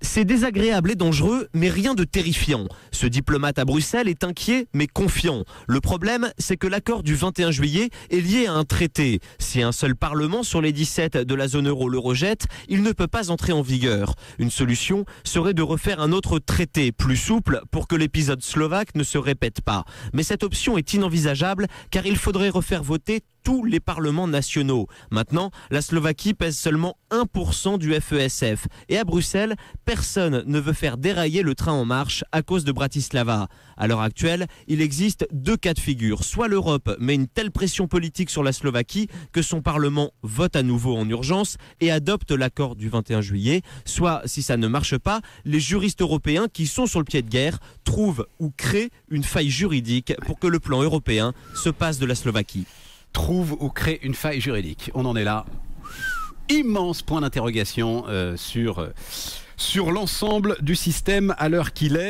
C'est désagréable et dangereux, mais rien de terrifiant. Ce diplomate à Bruxelles est inquiet, mais confiant. Le problème, c'est que l'accord du 21 juillet est lié à un traité. Si un seul parlement sur les 17 de la zone euro le rejette, il ne peut pas entrer en vigueur. Une solution serait de refaire un autre traité, plus souple, pour que l'épisode slovaque ne se répète pas. Mais cette option est inenvisageable, car il faudrait refaire voter tous les parlements nationaux. Maintenant, la Slovaquie pèse seulement 1% du FESF. Et à Bruxelles, personne ne veut faire dérailler le train en marche à cause de Bratislava. À l'heure actuelle, il existe deux cas de figure. Soit l'Europe met une telle pression politique sur la Slovaquie que son parlement vote à nouveau en urgence et adopte l'accord du 21 juillet. Soit, si ça ne marche pas, les juristes européens qui sont sur le pied de guerre trouvent ou créent une faille juridique pour que le plan européen se passe de la Slovaquie. Trouve ou crée une faille juridique. On en est là. Immense point d'interrogation sur l'ensemble du système à l'heure qu'il est.